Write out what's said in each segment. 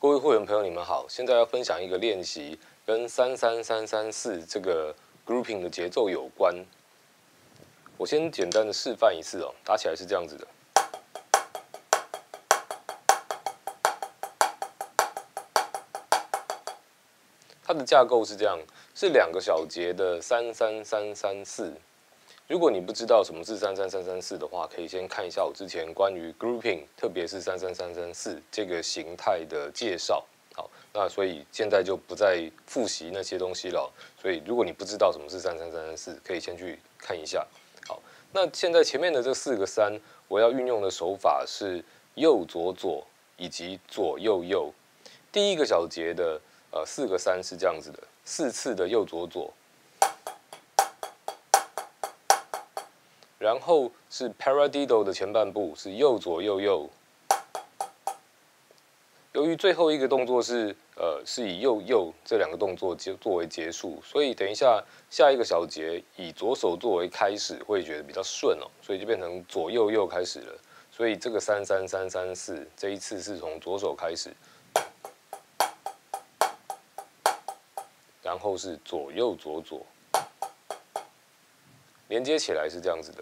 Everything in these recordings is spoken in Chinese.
各位会员朋友，你们好！现在要分享一个练习，跟33334这个 grouping 的节奏有关。我先简单的示范一次哦，打起来是这样子的。它的架构是这样，是2个小节的33334。如果你不知道什么是33334的话，可以先看一下我之前关于 grouping， 特别是33334这个形态的介绍。好，那所以现在就不再复习那些东西了。所以如果你不知道什么是33334，可以先去看一下。好，那现在前面的这4个3，我要运用的手法是右左左以及左右右。第一个小节的4个3是这样子的，4次的右左左。然后是 paradiddle 的前半部是右左右右。由于最后一个动作是以右右这2个动作作为结束，所以等一下下一个小节以左手作为开始，会觉得比较顺哦，所以就变成左右右开始了。所以这个33334这一次是从左手开始，然后是左右左左，连接起来是这样子的。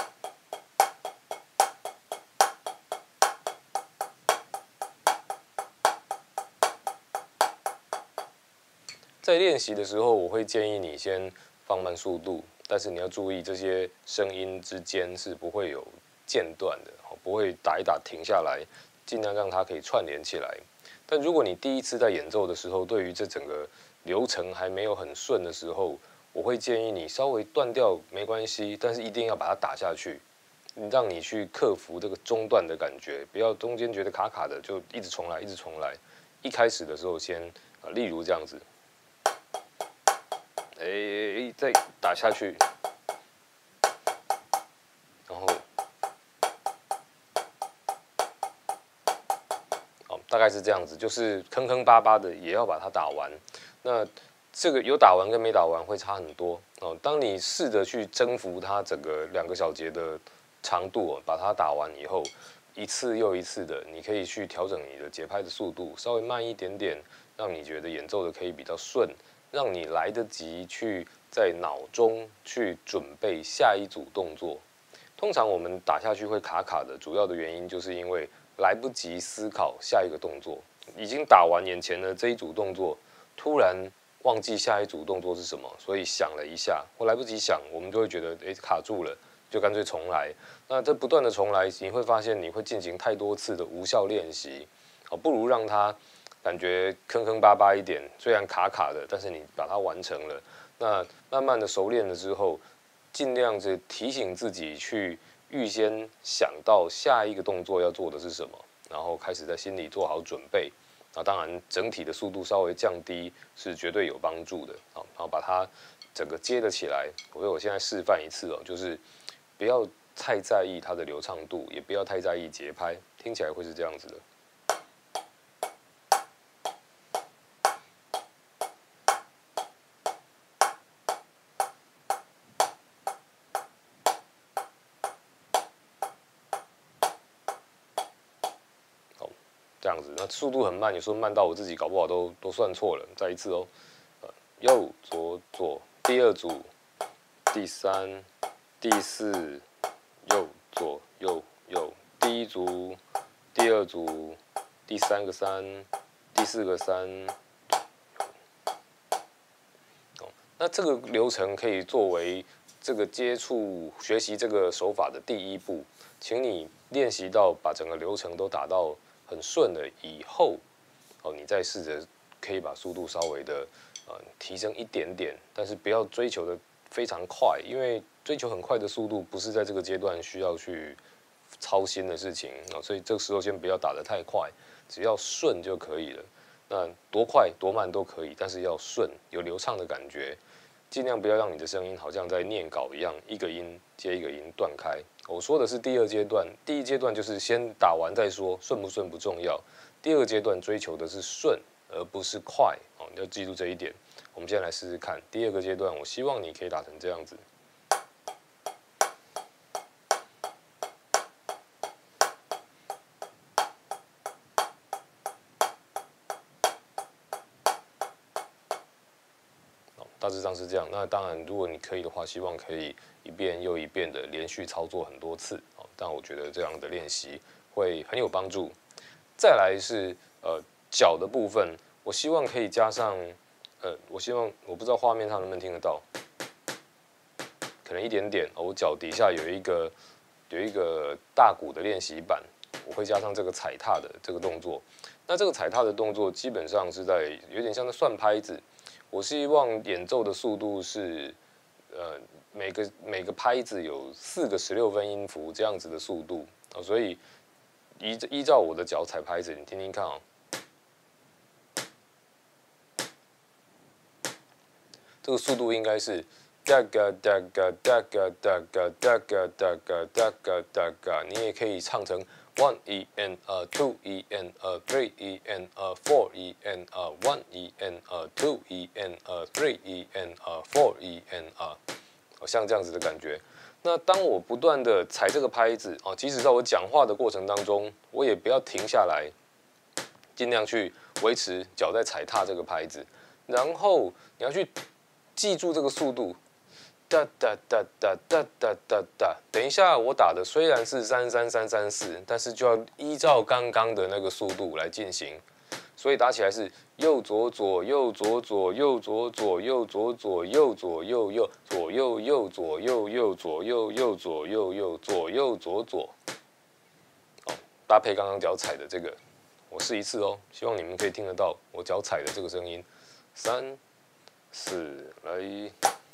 在练习的时候，我会建议你先放慢速度，但是你要注意这些声音之间是不会有间断的，不会打一打停下来，尽量让它可以串联起来。但如果你第一次在演奏的时候，对于这整个流程还没有很顺的时候，我会建议你稍微断掉没关系，但是一定要把它打下去，让你去克服这个中断的感觉，不要中间觉得卡卡的就一直重来，一直重来。一开始的时候先例如这样子。再打下去，然后，大概是这样子，就是坑坑巴巴的也要把它打完。那这个有打完跟没打完会差很多哦。当你试着去征服它整个2个小节的长度，把它打完以后，一次又一次的，你可以去调整你的节拍的速度，稍微慢一点点，让你觉得演奏的可以比较顺，让你来得及去在脑中去准备下一组动作。通常我们打下去会卡卡的，主要的原因就是因为来不及思考下一个动作，已经打完眼前的这一组动作，突然忘记下一组动作是什么，所以想了一下，或来不及想，我们就会觉得卡住了，就干脆重来。那这不断的重来，你会发现你会进行太多次的无效练习，不如让它感觉坑坑巴巴一点，虽然卡卡的，但是你把它完成了。那慢慢的熟练了之后，尽量是提醒自己去预先想到下一个动作要做的是什么，然后开始在心里做好准备。那当然，整体的速度稍微降低是绝对有帮助的。好，然后把它整个接了起来。所以我现在示范一次哦，就是不要太在意它的流畅度，也不要太在意节拍，听起来会是这样子的。这样子，那速度很慢，有时候慢到我自己搞不好都算错了。再一次哦，右左左，第2组，第3、第4，右左右右，第1组，第2组，第3个3，第4个3。那这个流程可以作为这个接触学习这个手法的第1步，请你练习到把整个流程都打到很顺了以后，你再试着可以把速度稍微的提升一点点，但是不要追求的非常快，因为追求很快的速度不是在这个阶段需要去操心的事情所以这个时候先不要打得太快，只要顺就可以了。那多快多慢都可以，但是要顺，有流畅的感觉，尽量不要让你的声音好像在念稿一样，一个音接一个音断开。我说的是第2阶段，第1阶段就是先打完再说，顺不顺不重要。第2阶段追求的是顺，而不是快你要记住这一点。我们现在来试试看，第2个阶段，我希望你可以打成这样子。 大致上是这样。那当然，如果你可以的话，希望可以一遍又一遍的连续操作很多次哦。但我觉得这样的练习会很有帮助。再来是脚的部分，我希望可以加上我希望我不知道画面上能不能听得到，可能一点点哦。我脚底下有一个大鼓的练习板，我会加上这个踩踏的这个动作。那这个踩踏的动作基本上是有点像在算拍子。我希望演奏的速度是每个拍子有4个16分音符这样子的速度哦，所以依照我的脚踩拍子，你听听看哦。这个速度应该是哒嘎哒嘎哒嘎哒嘎哒嘎哒嘎哒嘎哒嘎，你也可以唱成 1 E N 2 E N 3 E N 4 E N 1 E N 2 E N 3 E N 4 E N 像这样子的感觉。那当我不断的踩这个拍子哦，即使在我讲话的过程当中，我也不要停下来，尽量去维持脚在踩踏这个拍子，然后你要去记住这个速度，哒哒哒哒哒哒哒哒。等一下，我打的虽然是33334，但是就要依照刚刚的那个速度来进行。所以打起来是右左左右左左右左左右左左右左右右左右右左右右左右右左右右左右左左。哦，搭配刚刚脚踩的这个，我试一次哦，希望你们可以听得到我脚踩的这个声音。3、4，来。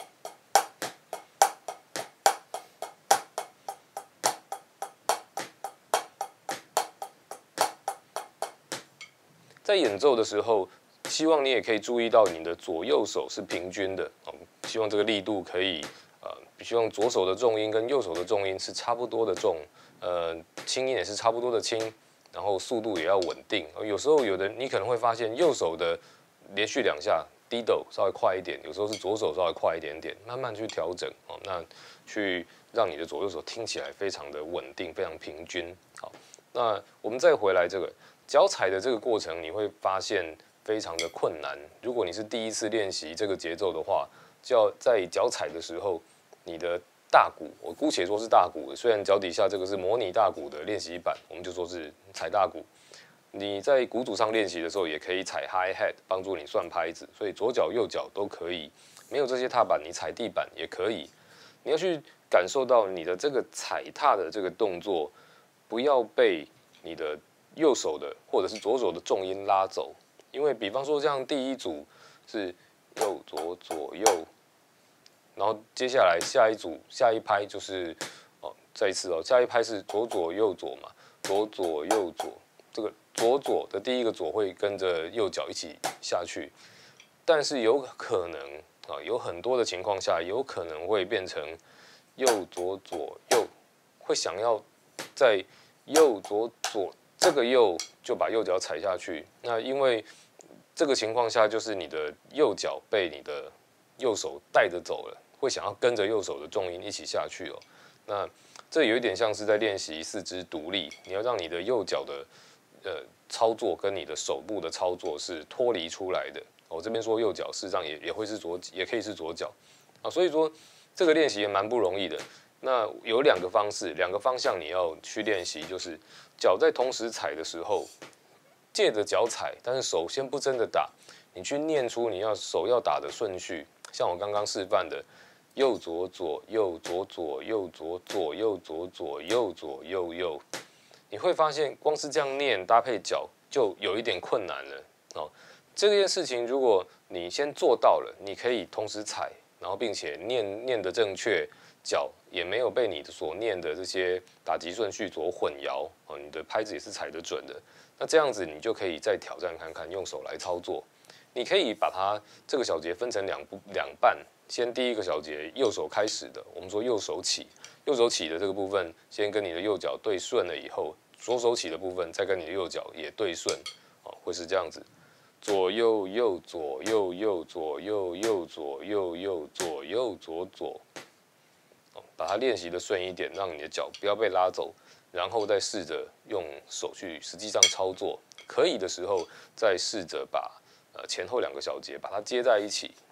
在演奏的时候，希望你也可以注意到你的左右手是平均的哦。希望这个力度可以希望左手的重音跟右手的重音是差不多的重，轻音也是差不多的轻，然后速度也要稳定。有时候你可能会发现右手的连续2下低抖稍微快一点，有时候是左手稍微快一点点，慢慢去调整哦。那去让你的左右手听起来非常的稳定，非常平均。好，那我们再回来这个。脚踩的这个过程，你会发现非常的困难。如果你是第一次练习这个节奏的话，就要在脚踩的时候，你的大鼓，我姑且说是大鼓，虽然脚底下这个是模拟大鼓的练习板，我们就说是踩大鼓。你在鼓组上练习的时候，也可以踩 hi hat 帮助你算拍子，所以左脚右脚都可以。没有这些踏板，你踩地板也可以。你要去感受到你的这个踩踏的这个动作，不要被你的右手的或者是左手的重音拉走，因为比方说这样第一组是右左左右，然后接下来下一拍就是再一次下一拍是左左右左嘛，左左右左，这个左左的第一个左会跟着右脚一起下去，但是有可能有很多的情况下有可能会变成右左左右，会想要在右左左。这个右就把右脚踩下去，那因为这个情况下就是你的右脚被你的右手带着走了，会想要跟着右手的重音一起下去哦。那这有一点像是在练习4肢独立，你要让你的右脚的操作跟你的手部的操作是脱离出来的。我这边说右脚，事实上也会是也可以是左脚啊，所以说这个练习也蛮不容易的。那有2个方式，2个方向你要去练习，就是脚在同时踩的时候，借着脚踩，但是手先不真的打，你去念出你手要打的顺序，像我刚刚示范的，右左左右左左右左左右左左右左右右，你会发现光是这样念搭配脚就有一点困难了哦。这件事情如果你先做到了，你可以同时踩，然后并且念得正确。脚也没有被你所念的这些打击顺序所混淆哦，你的拍子也是踩得准的。那这样子你就可以再挑战看看，用手来操作。你可以把它这个小节分成两半，先第一个小节右手开始的，我们说右手起，右手起的这个部分，先跟你的右脚对顺了以后，左手起的部分再跟你的右脚也对顺，哦，会是这样子。左右右左右右左右右左右右左右左左。把它练习的顺一点，让你的脚不要被拉走，然后再试着用手去实际上操作。可以的时候，再试着把前后2个小节把它接在一起，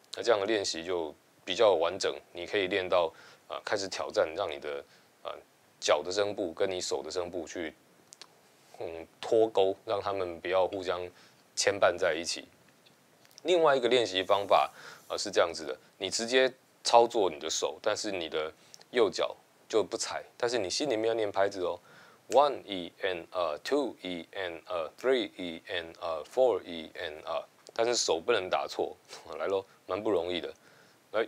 那这样的练习就比较完整，你可以练到开始挑战，让你的脚的声部跟你手的声部去脱钩，让他们不要互相牵绊在一起。另外一个练习方法是这样子的，你直接操作你的手，但是你的右脚就不踩，但是你心里面要念拍子哦。1 E and two E and three E and four E and 但是手不能打错，来咯，蛮不容易的。来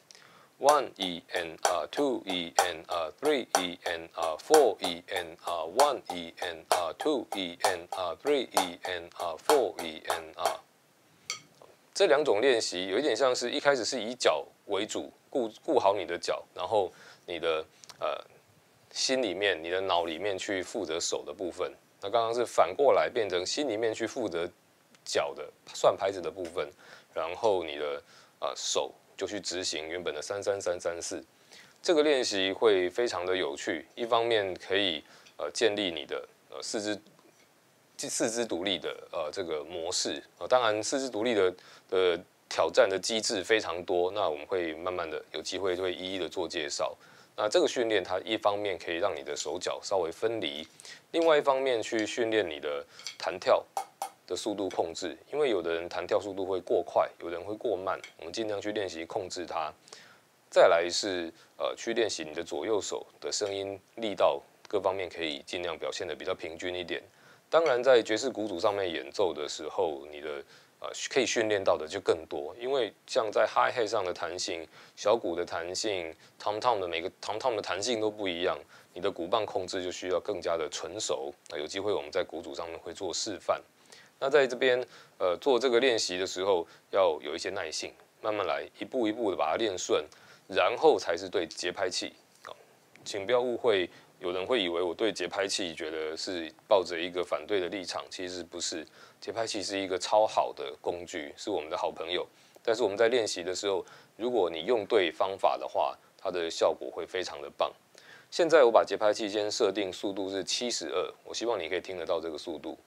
，1 E and two E and three E and four E and 1 E and two E and three E and four E and 这两种练习有一点像是一开始是以脚为主，顾好你的脚，然后你的心里面、你的脑里面去负责手的部分。那刚刚是反过来变成心里面去负责脚的算拍子的部分，然后你的手就去执行原本的33334。这个练习会非常的有趣，一方面可以建立你的四肢独立的这个模式当然四肢独立的挑战的机制非常多，那我们会慢慢的有机会会一一的做介绍。那这个训练它一方面可以让你的手脚稍微分离，另外一方面去训练你的弹跳的速度控制，因为有的人弹跳速度会过快，有的人会过慢，我们尽量去练习控制它。再来是去练习你的左右手的声音力道各方面可以尽量表现得比较平均一点。当然在爵士鼓组上面演奏的时候，你的可以训练到的就更多，因为像在 hi hat 上的弹性、小鼓的弹性、tom tom 的每个 tom tom 的弹性都不一样，你的鼓棒控制就需要更加的纯熟。有机会我们在鼓组上面会做示范。那在这边做这个练习的时候，要有一些耐性，慢慢来，一步一步的把它练顺，然后才是对节拍器。请不要误会。有人会以为我对节拍器觉得是抱着一个反对的立场，其实不是。节拍器是一个超好的工具，是我们的好朋友。但是我们在练习的时候，如果你用对方法的话，它的效果会非常的棒。现在我把节拍器先设定速度是72，我希望你可以听得到这个速度，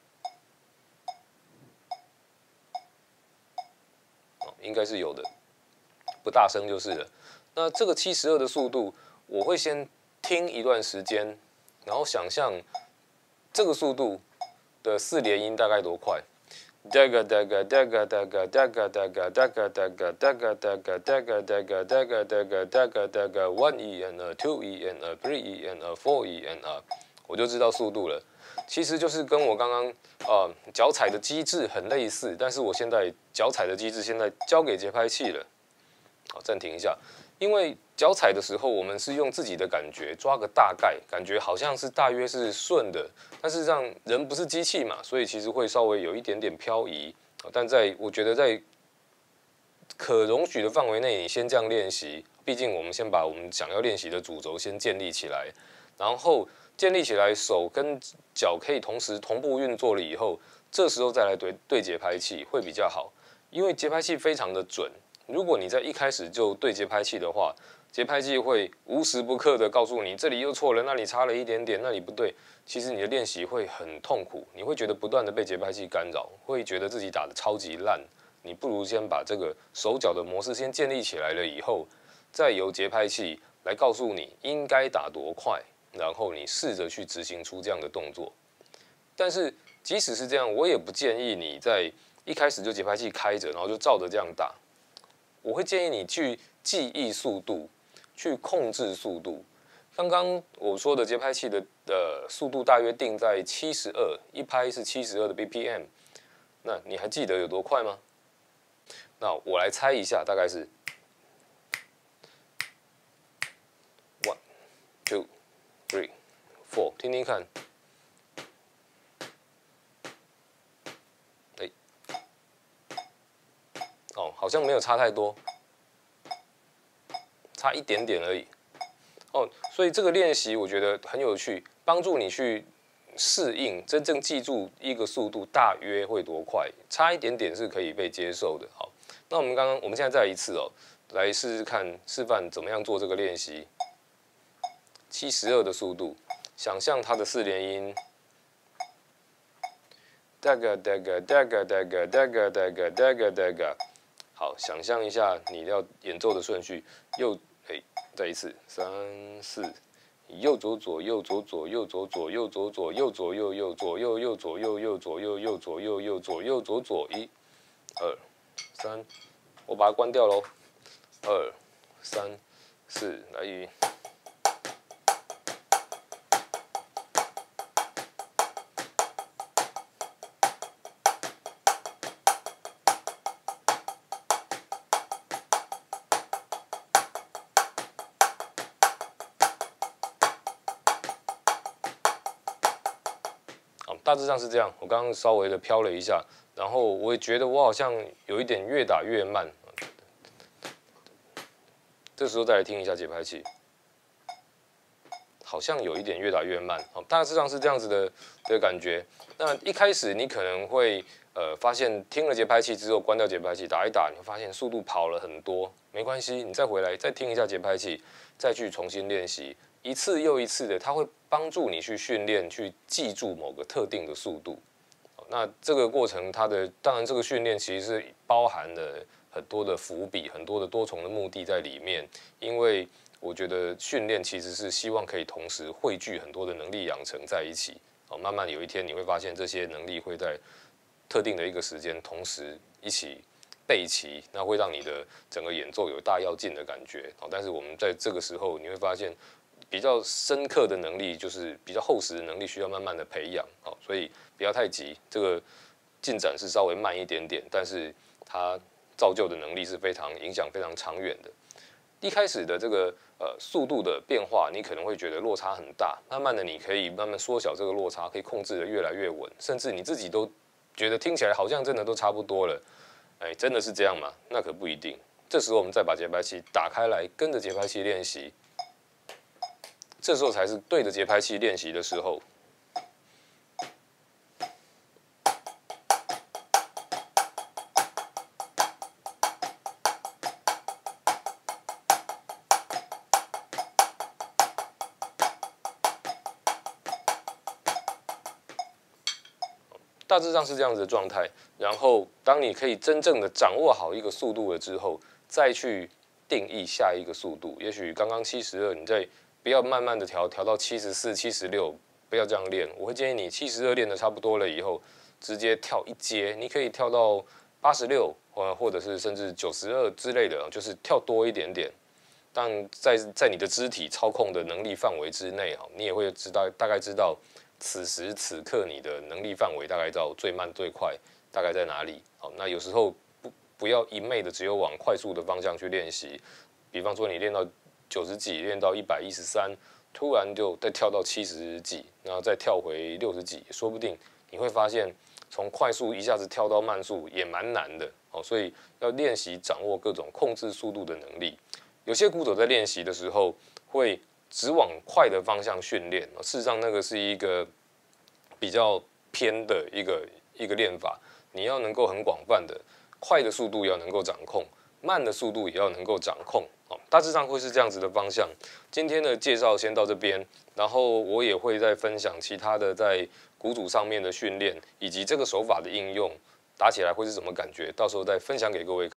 应该是有的，不大声就是了。那这个72的速度，我会先听一段时间，然后想象这个速度的4连音大概多快。daga daga daga daga daga daga daga daga daga daga daga daga daga daga daga daga 1 E and 2 E and 3 E and 4 E and 我就知道速度了。其实就是跟我刚刚脚踩的机制很类似，但是我现在脚踩的机制现在交给节拍器了。好，暂停一下。因为脚踩的时候，我们是用自己的感觉抓个大概，感觉好像是大约是顺的，但事实上人不是机器嘛，所以其实会稍微有一点点漂移。但我觉得在可容许的范围内，你先这样练习。毕竟我们先把我们想要练习的主轴先建立起来，然后建立起来，手跟脚可以同时同步运作了以后，这时候再来对节拍器会比较好，因为节拍器非常的准。如果你在一开始就对节拍器的话，节拍器会无时不刻的告诉你这里又错了，那里差了一点点，那里不对。其实你的练习会很痛苦，你会觉得不断的被节拍器干扰，会觉得自己打得超级烂。你不如先把这个手脚的模式先建立起来了以后，再由节拍器来告诉你应该打多快，然后你试着去执行出这样的动作。但是即使是这样，我也不建议你在一开始就节拍器开着，然后就照着这样打。我会建议你去记忆速度，去控制速度。刚刚我说的节拍器的速度大约定在72，一拍是72的 BPM。那你还记得有多快吗？那我来猜一下，大概是 1 2 3 4， 听听看。好像没有差太多，差一点点而已。所以这个练习我觉得很有趣，帮助你去适应，真正记住一个速度大约会多快，差一点点是可以被接受的。好，那我们现在再来一次来试试看示范怎么样做这个练习。72的速度，想象它的4连音。daga daga daga daga daga daga daga daga。 好，想象一下你要演奏的顺序，再一次3、4，右左左右左左右左左右左左右左右右左右右左右右左右右左右右左右左左1、2、3，我把它关掉喽。2、3、4，来。大致上是这样，我刚刚稍微的飘了一下，然后我也觉得我好像有一点越打越慢，这时候再来听一下节拍器，好像有一点越打越慢，大致上是这样子的感觉。那一开始你可能会发现听了节拍器之后关掉节拍器打一打，你会发现速度跑了很多，没关系，你再回来再听一下节拍器，再去重新练习。一次又一次的，它会帮助你去训练，去记住某个特定的速度。那这个过程，当然这个训练其实是包含了很多的伏笔，很多的多重的目的在里面。因为我觉得训练其实是希望可以同时汇聚很多的能力养成在一起。慢慢有一天你会发现这些能力会在特定的一个时间同时一起备齐，那会让你的整个演奏有大跃进的感觉。但是我们在这个时候你会发现，比较深刻的能力，就是比较厚实的能力，需要慢慢的培养。所以不要太急，这个进展是稍微慢一点点，但是它造就的能力是影响非常长远的。一开始的这个速度的变化，你可能会觉得落差很大，慢慢的你可以慢慢缩小这个落差，可以控制的越来越稳，甚至你自己都觉得听起来好像真的都差不多了。真的是这样吗？那可不一定。这时候我们再把节拍器打开来，跟着节拍器练习。这时候才是对着节拍器练习的时候。大致上是这样子的状态。然后，当你可以真正的掌握好一个速度了之后，再去定义下一个速度。也许刚刚72，你再不要慢慢的调到74、76，不要这样练。我会建议你72练的差不多了以后，直接跳一阶，你可以跳到86，或者是甚至92之类的，就是跳多一点点。但在你的肢体操控的能力范围之内，你也会大概知道此时此刻你的能力范围大概到最慢最快大概在哪里。那有时候不要一昧的只有往快速的方向去练习，比方说你练到90几，练到113，突然就再跳到70几，然后再跳回60几，说不定你会发现从快速一下子跳到慢速也蛮难的。所以要练习掌握各种控制速度的能力。有些鼓手在练习的时候会只往快的方向训练，事实上那个是一个比较偏的一个练法。你要能够很广泛的，快的速度要能够掌控，慢的速度也要能够掌控。大致上会是这样子的方向。今天的介绍先到这边，然后我也会再分享其他的在鼓组上面的训练，以及这个手法的应用，打起来会是什么感觉，到时候再分享给各位。